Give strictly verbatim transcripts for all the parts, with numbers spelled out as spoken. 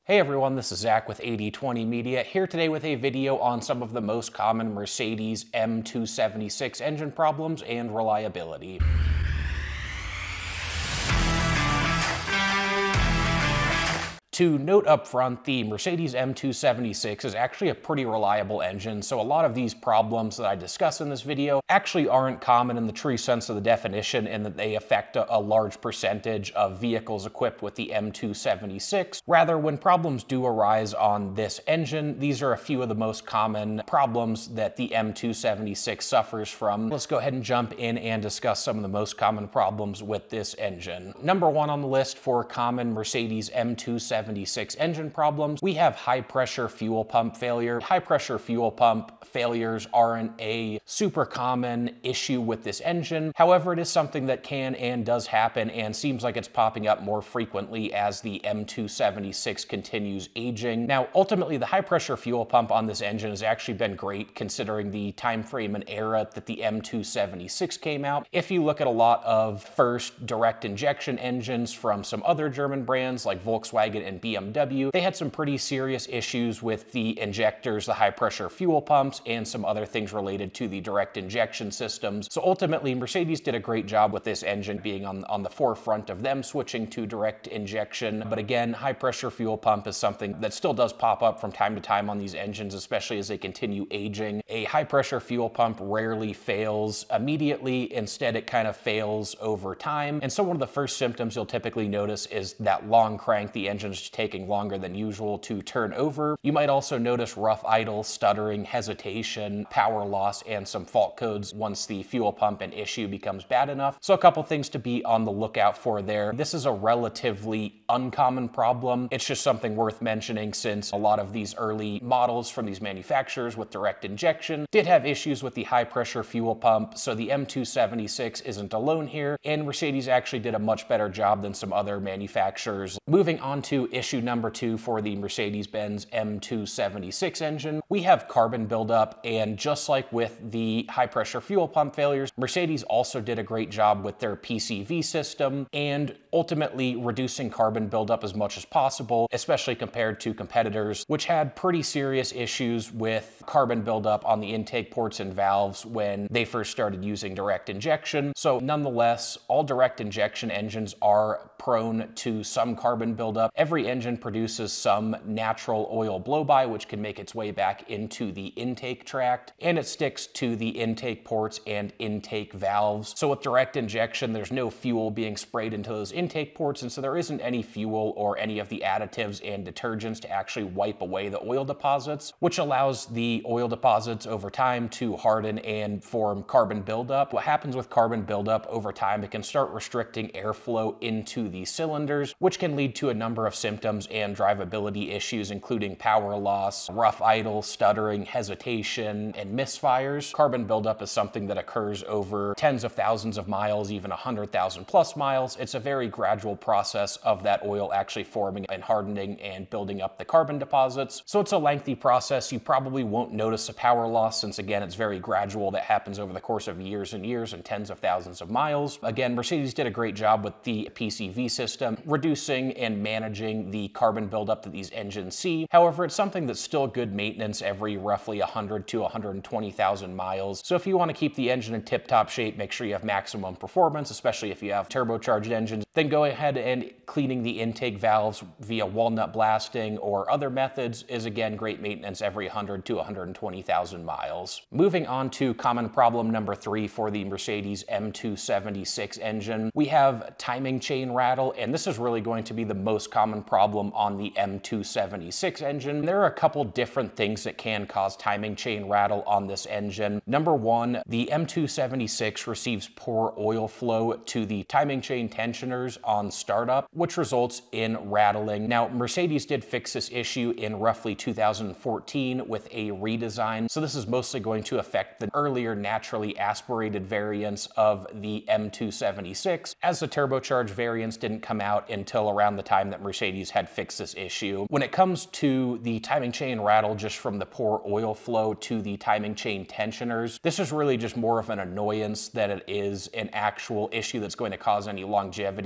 Hey everyone, this is Zach with eighty twenty Media, here today with a video on some of the most common Mercedes M two seventy-six engine problems and reliability. To note up front, the Mercedes M two seventy-six is actually a pretty reliable engine, so a lot of these problems that I discuss in this video actually aren't common in the true sense of the definition, in that they affect a, a large percentage of vehicles equipped with the M two seventy-six. Rather, when problems do arise on this engine, these are a few of the most common problems that the M two seventy-six suffers from. Let's go ahead and jump in and discuss some of the most common problems with this engine. Number one on the list for common Mercedes M two seventy-six engine problems, we have high pressure fuel pump failure. High pressure fuel pump failures aren't a super common issue with this engine. However, it is something that can and does happen and seems like it's popping up more frequently as the M two seventy-six continues aging. Now, ultimately, the high pressure fuel pump on this engine has actually been great considering the time frame and era that the M two seventy-six came out. If you look at a lot of first direct injection engines from some other German brands like Volkswagen and B M W, they had some pretty serious issues with the injectors, the high pressure fuel pumps, and some other things related to the direct injection systems. So ultimately, Mercedes did a great job with this engine being on, on the forefront of them switching to direct injection. But again, high pressure fuel pump is something that still does pop up from time to time on these engines, especially as they continue aging. A high pressure fuel pump rarely fails immediately. Instead, it kind of fails over time. And so one of the first symptoms you'll typically notice is that long crank. The engine's taking longer than usual to turn over. You might also notice rough idle, stuttering, hesitation, power loss, and some fault codes once the fuel pump and issue becomes bad enough. So a couple things to be on the lookout for there. This is a relatively uncommon problem. It's just something worth mentioning since a lot of these early models from these manufacturers with direct injection did have issues with the high pressure fuel pump. So the M two seventy-six isn't alone here, and Mercedes actually did a much better job than some other manufacturers. Moving on to issue number two for the Mercedes-Benz M two seventy-six engine, we have carbon buildup, and just like with the high pressure fuel pump failures, Mercedes also did a great job with their P C V system and ultimately reducing carbon buildup as much as possible, especially compared to competitors, which had pretty serious issues with carbon buildup on the intake ports and valves when they first started using direct injection. So nonetheless, all direct injection engines are prone to some carbon buildup. Every engine produces some natural oil blow-by, which can make its way back into the intake tract, and it sticks to the intake ports and intake valves. So with direct injection, there's no fuel being sprayed into those intake ports, and so there isn't any fuel or any of the additives and detergents to actually wipe away the oil deposits, which allows the oil deposits over time to harden and form carbon buildup. What happens with carbon buildup over time, it can start restricting airflow into the cylinders, which can lead to a number of symptoms and drivability issues, including power loss, rough idle, stuttering, hesitation, and misfires. Carbon buildup is something that occurs over tens of thousands of miles, even one hundred thousand plus miles. It's a very gradual process of that oil actually forming and hardening and building up the carbon deposits. So it's a lengthy process. You probably won't notice a power loss since, again, it's very gradual. That happens over the course of years and years and tens of thousands of miles. Again, Mercedes did a great job with the P C V system, reducing and managing the carbon buildup that these engines see. However, it's something that's still good maintenance every roughly one hundred to one hundred twenty thousand miles. So if you want to keep the engine in tip-top shape, make sure you have maximum performance, especially if you have turbocharged engines, then go ahead and cleaning the intake valves via walnut blasting or other methods is, again, great maintenance every one hundred to one hundred twenty thousand miles. Moving on to common problem number three for the Mercedes M two seventy-six engine, we have timing chain rattle, and this is really going to be the most common problem on the M two seventy-six engine. There are a couple different things that can cause timing chain rattle on this engine. Number one, the M two seventy-six receives poor oil flow to the timing chain tensioners on startup, which results in rattling. Now, Mercedes did fix this issue in roughly two thousand fourteen with a redesign, so this is mostly going to affect the earlier naturally aspirated variants of the M two seventy-six, as the turbocharged variants didn't come out until around the time that Mercedes had fixed this issue. When it comes to the timing chain rattle just from the poor oil flow to the timing chain tensioners, this is really just more of an annoyance than it is an actual issue that's going to cause any longevity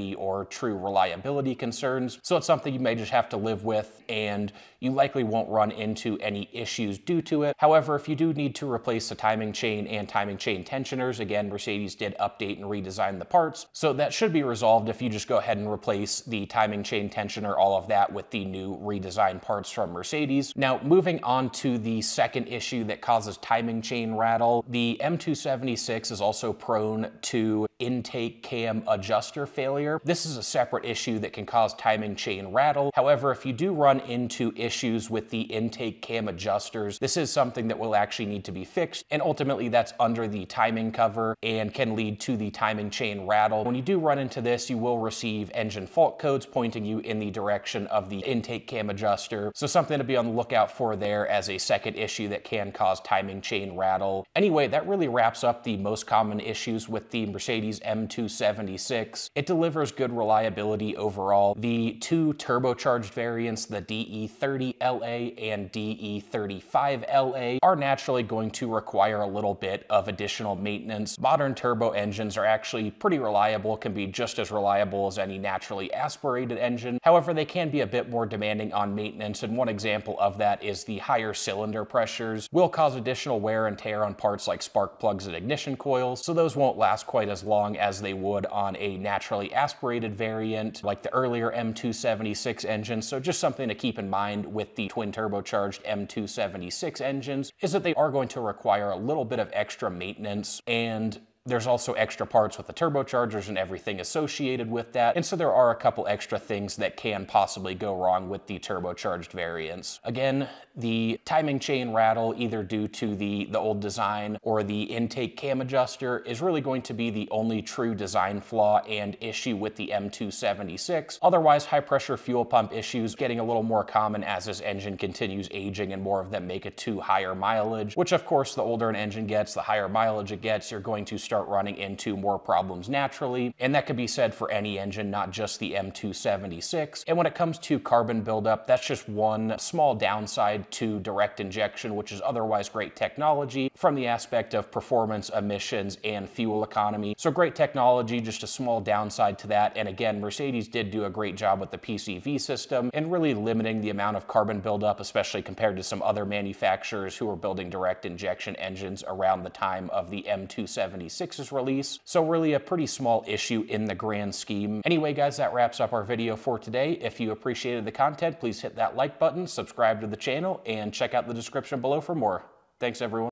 any or true reliability concerns. So it's something you may just have to live with, and you likely won't run into any issues due to it. However, if you do need to replace the timing chain and timing chain tensioners, again, Mercedes did update and redesign the parts, so that should be resolved if you just go ahead and replace the timing chain tensioner, all of that, with the new redesigned parts from Mercedes. Now, moving on to the second issue that causes timing chain rattle, the M two seventy-six is also prone to intake cam adjuster failure. This is a separate issue that can cause timing chain rattle. However, if you do run into issues with the intake cam adjusters, this is something that will actually need to be fixed, and ultimately that's under the timing cover and can lead to the timing chain rattle. When you do run into this, you will receive engine fault codes pointing you in the direction of the intake cam adjuster, so something to be on the lookout for there as a second issue that can cause timing chain rattle. Anyway, that really wraps up the most common issues with the Mercedes M two seventy-six. It delivers good reliability overall. The two turbocharged variants, the D E thirty L A and D E thirty-five L A, are naturally going to require a little bit of additional maintenance. Modern turbo engines are actually pretty reliable, can be just as reliable as any naturally aspirated engine. However, they can be a bit more demanding on maintenance, and one example of that is the higher cylinder pressures will cause additional wear and tear on parts like spark plugs and ignition coils, so those won't last quite as long as they would on a naturally aspirated variant like the earlier M two seventy-six engine. So just something to keep in mind with the twin turbocharged M two seventy-six engines is that they are going to require a little bit of extra maintenance, and there's also extra parts with the turbochargers and everything associated with that, and so there are a couple extra things that can possibly go wrong with the turbocharged variants. Again, the timing chain rattle, either due to the, the old design or the intake cam adjuster, is really going to be the only true design flaw and issue with the M two seventy-six. Otherwise, high pressure fuel pump issues getting a little more common as this engine continues aging and more of them make it to higher mileage, which of course the older an engine gets, the higher mileage it gets, you're going to start running into more problems naturally, and that could be said for any engine, not just the M two seventy-six. And when it comes to carbon buildup, that's just one small downside to direct injection, which is otherwise great technology from the aspect of performance, emissions, and fuel economy. So great technology, just a small downside to that. And again, Mercedes did do a great job with the P C V system and really limiting the amount of carbon buildup, especially compared to some other manufacturers who were building direct injection engines around the time of the M two seventy-six's release. So really a pretty small issue in the grand scheme. Anyway, guys, that wraps up our video for today. If you appreciated the content, please hit that like button, subscribe to the channel, and check out the description below for more. Thanks, everyone.